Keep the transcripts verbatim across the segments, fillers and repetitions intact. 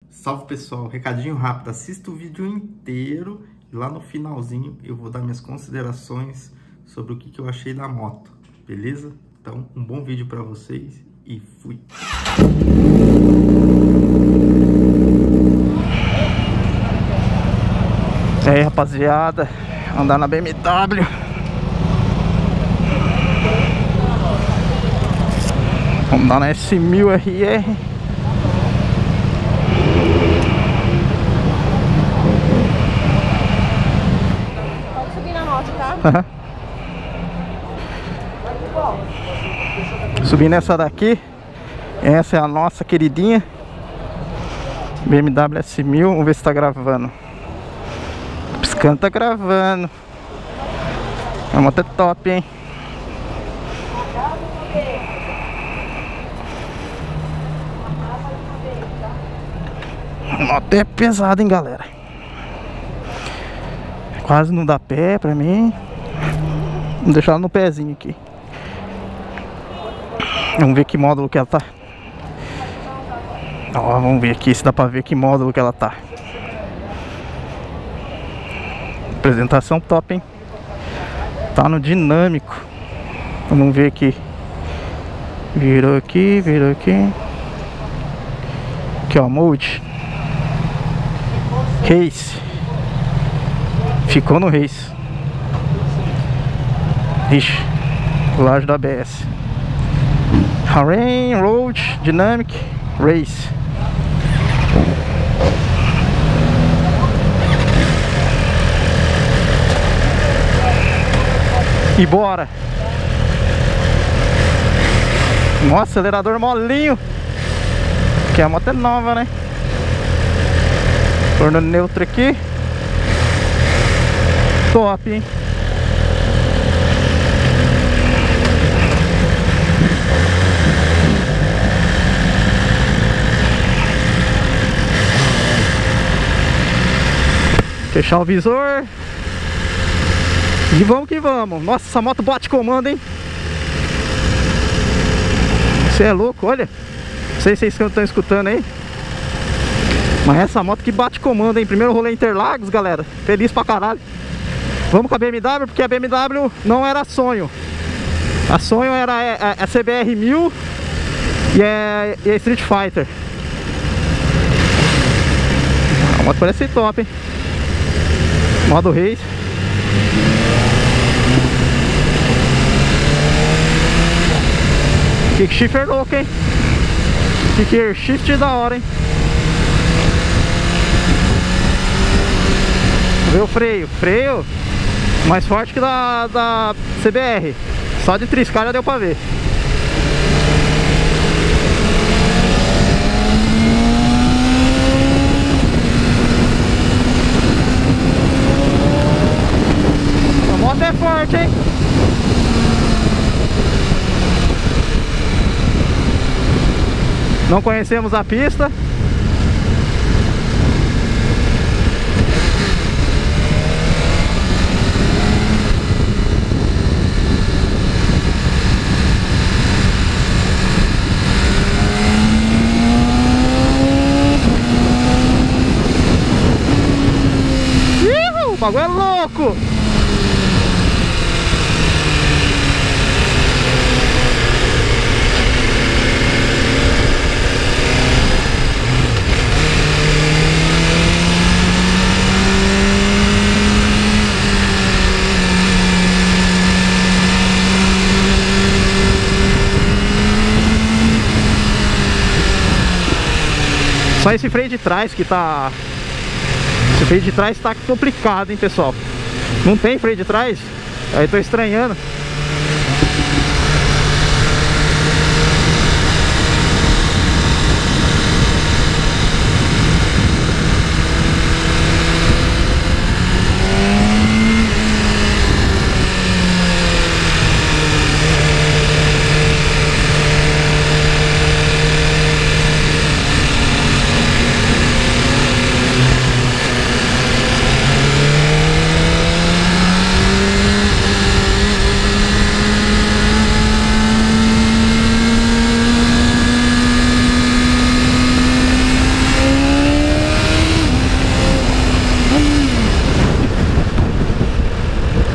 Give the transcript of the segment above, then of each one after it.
Salve pessoal, recadinho rápido, assista o vídeo inteiro e lá no finalzinho eu vou dar minhas considerações sobre o que, que eu achei da moto, beleza? Então, um bom vídeo para vocês e fui! E aí rapaziada, andar na B M W. Vamos andar na S mil R R. Pode subir na moto, tá? Uhum. Subir nessa daqui. Essa é a nossa queridinha B M W S mil. Vamos ver se tá gravando. Piscando, tá gravando. A moto é top, hein? A moto é pesada, hein, galera? Quase não dá pé pra mim. Vou deixar ela no pezinho aqui. Vamos ver que módulo que ela tá. Ó, vamos ver aqui se dá pra ver que módulo que ela tá. Apresentação top, hein? Tá no dinâmico. Vamos ver aqui. Virou aqui, virou aqui. Aqui ó, mode Race. Ficou no Race. Ixi, laje da A B S. Rain, Road, Dynamic, Race. E bora. Nossa, acelerador molinho. Que a moto é nova, né? Torno neutro aqui. Top, hein? Fechar o visor. E vamos que vamos. Nossa, essa moto bate comando, hein? Você é louco, olha. Não sei se vocês estão escutando aí. Mas essa moto que bate comando, hein? Primeiro rolê Interlagos, galera. Feliz pra caralho. Vamos com a B M W, porque a B M W não era sonho. A sonho era a, a C B R mil e a, e a Street Fighter. A moto parece ser top, hein? Modo Race. Kick shifter louco, hein? Kick shift da hora, hein? Vê o freio. Freio mais forte que da, da C B R. Só de triscar já deu pra ver. A moto é forte, hein? Não conhecemos a pista. Ih, o bagulho é louco! Só esse freio de trás que tá... Esse freio de trás tá complicado, hein, pessoal. Não tem freio de trás. Aí tô estranhando.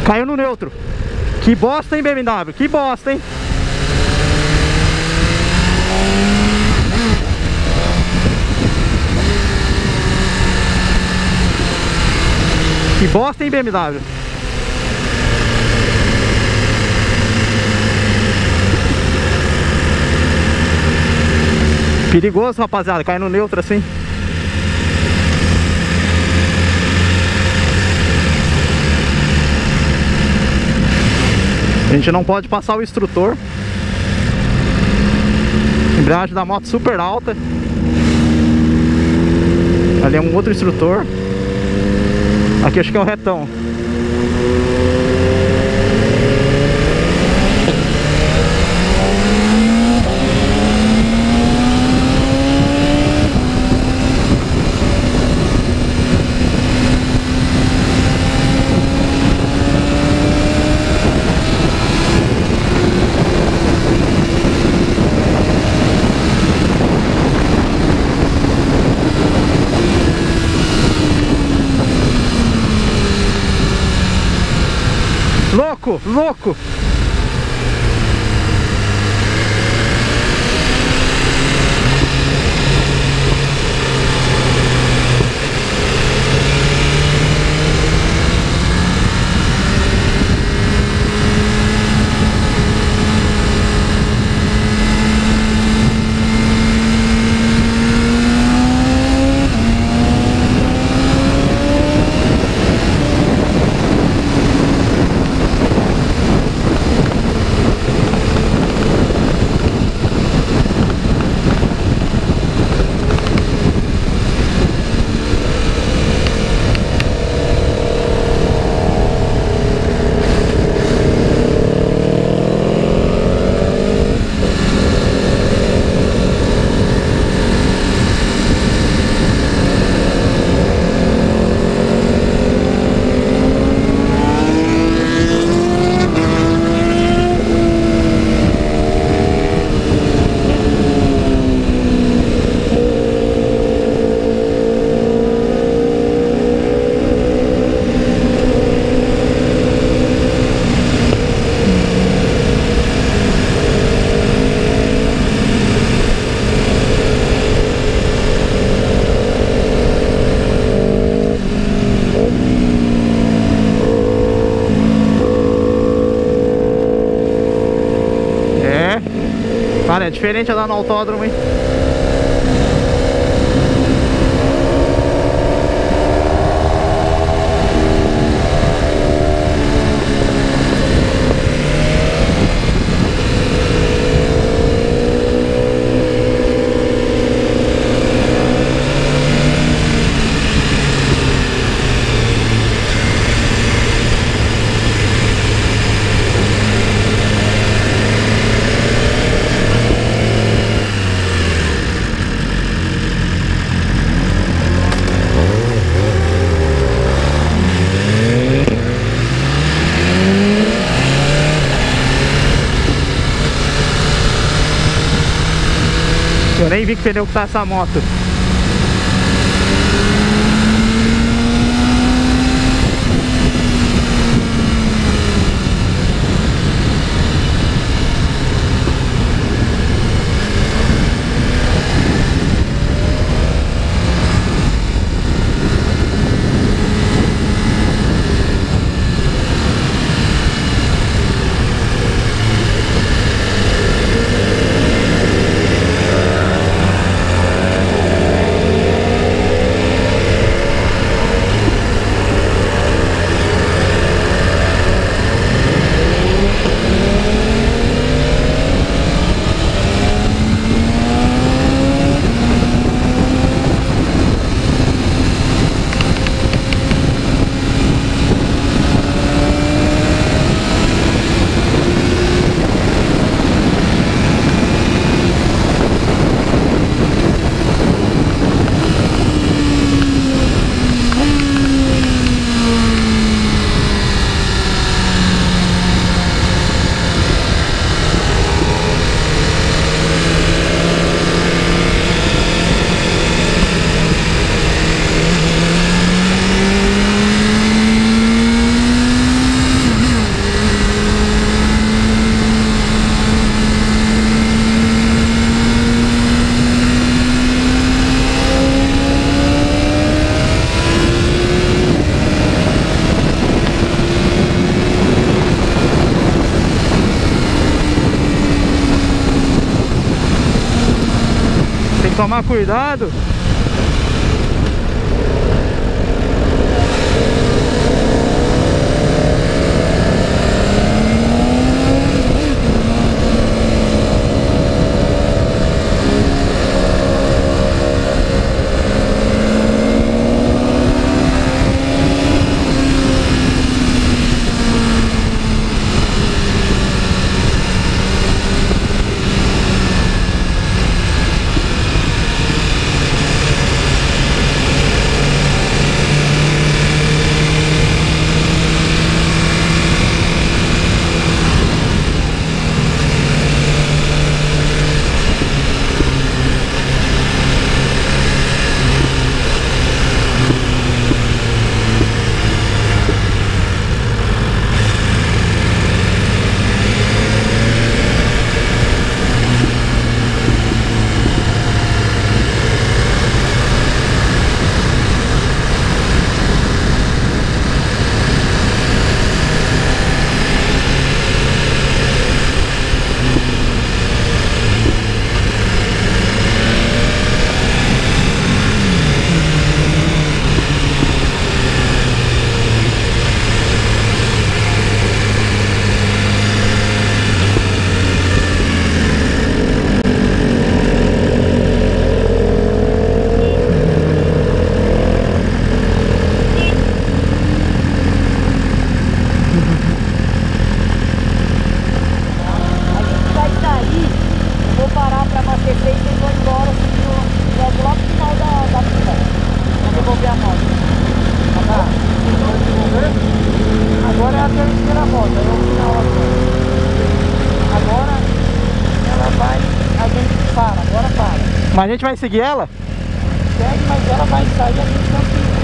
Caiu no neutro. Que bosta, hein, B M W? Que bosta, hein? Que bosta, hein, B M W? Perigoso, rapaziada, cair no neutro assim. A gente não pode passar o instrutor. Embreagem da moto super alta. Ali é um outro instrutor. Aqui acho que é o retão. Louco, louco! Cara, é diferente andar no autódromo, hein? Eu nem vi que pneu que tá essa moto. tomar cuidado. Agora é a terceira volta, é o final agora. Agora ela vai, a gente para, agora para. Mas a gente vai seguir ela? Segue, mas ela vai sair, a gente continua.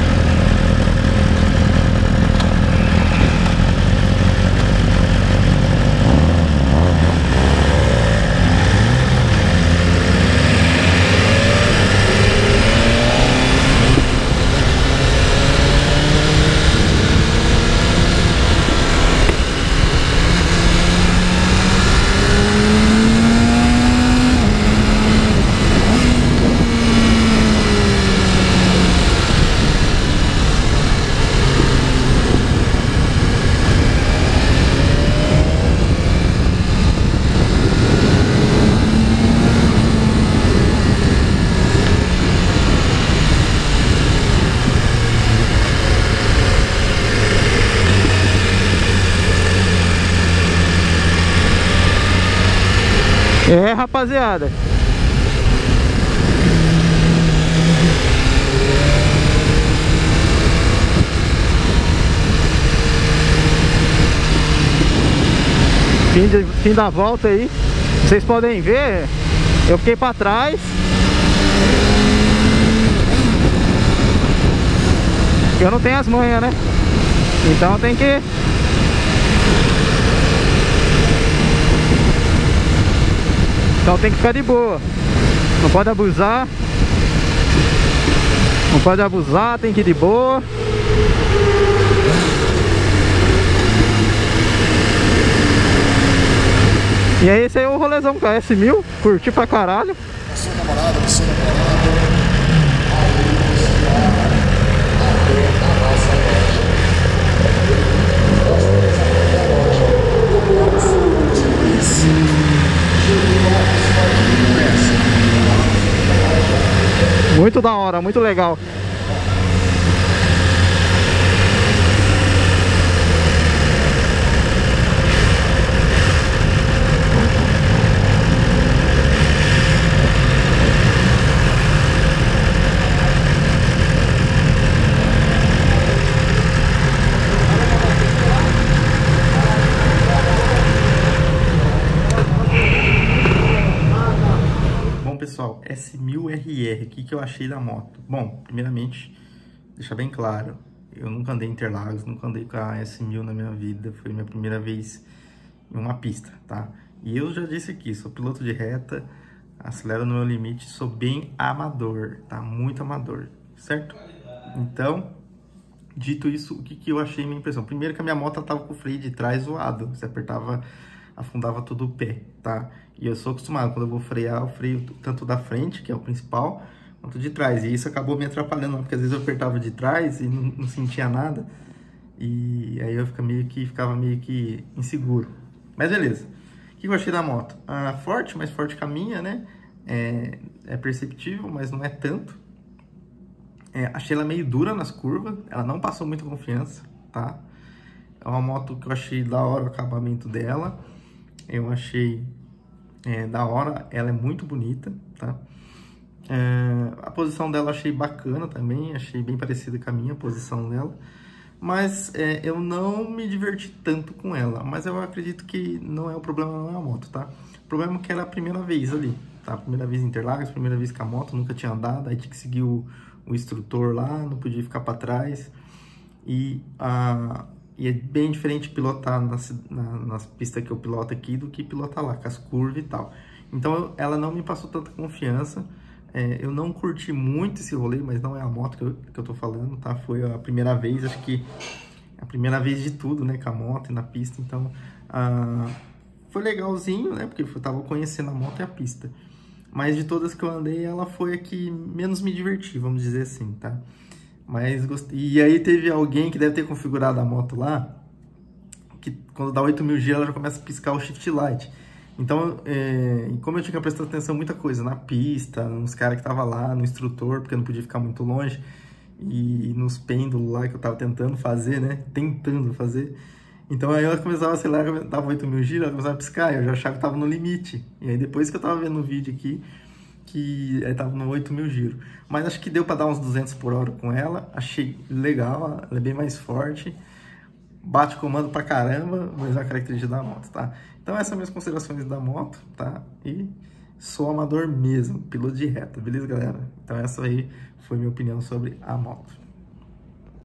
É, rapaziada. Fim, de, fim da volta aí. Vocês podem ver, eu fiquei pra trás. Eu não tenho as manhas, né? Então tem que... Então tem que ficar de boa. Não pode abusar. Não pode abusar, tem que ir de boa. E aí esse aí é o rolezão com a S mil. Curti pra caralho. Sua namorada, seu namorado. Muito da hora, muito legal. Pessoal, S mil R R, o que, que eu achei da moto? Bom, primeiramente, deixar bem claro, eu nunca andei em Interlagos, nunca andei com a S mil na minha vida, foi minha primeira vez em uma pista, tá? E eu já disse aqui, sou piloto de reta, acelero no meu limite, sou bem amador, tá? Muito amador, certo? Então, dito isso, o que, que eu achei minha impressão? Primeiro que a minha moto tava com o freio de trás zoado, você apertava afundava todo o pé, tá? E eu sou acostumado, quando eu vou frear, eu freio tanto da frente, que é o principal, quanto de trás. E isso acabou me atrapalhando, porque às vezes eu apertava de trás e não, não sentia nada. E aí eu ficava meio que, ficava meio que inseguro. Mas beleza. O que eu achei da moto? Ah, forte, mais forte que a minha, né? É, é perceptível, mas não é tanto. É, achei ela meio dura nas curvas, ela não passou muita confiança, tá? É uma moto que eu achei da hora o acabamento dela. Eu achei é, da hora, ela é muito bonita, tá? É, a posição dela eu achei bacana também, achei bem parecida com a minha posição dela. Mas é, eu não me diverti tanto com ela. Mas eu acredito que não é o problema, não é a moto, tá? O problema é que era a primeira vez ali, tá? Primeira vez em Interlagos, primeira vez com a moto, nunca tinha andado. Aí tinha que seguir o, o instrutor lá, não podia ficar para trás. E, a, e é bem diferente pilotar nas, na, nas pistas que eu piloto aqui do que pilotar lá, com as curvas e tal. Então eu, ela não me passou tanta confiança. É, eu não curti muito esse rolê, mas não é a moto que eu, que eu tô falando, tá? Foi a primeira vez, acho que a primeira vez de tudo, né? Com a moto e na pista, então ah, foi legalzinho, né? Porque eu tava conhecendo a moto e a pista. Mas de todas que eu andei, ela foi a que menos me diverti, vamos dizer assim, tá? Mas gostei. E aí teve alguém que deve ter configurado a moto lá, que quando dá oito mil G ela já começa a piscar o shift light. Então, é, como eu tinha que prestar atenção em muita coisa, na pista, nos caras que estavam lá, no instrutor, porque eu não podia ficar muito longe, e nos pêndulos lá que eu tava tentando fazer, né? Tentando fazer. Então aí ela começava, sei lá, dava oito mil giros, ela começava a piscar, eu já achava que tava no limite. E aí depois que eu tava vendo o vídeo aqui, que aí tava no oito mil giros. Mas acho que deu para dar uns duzentos por hora com ela, achei legal, ela é bem mais forte. Bate comando pra caramba, mas é a característica da moto, tá? Então essas são minhas considerações da moto, tá? E sou amador mesmo, piloto de reta, beleza, galera? Então essa aí foi minha opinião sobre a moto.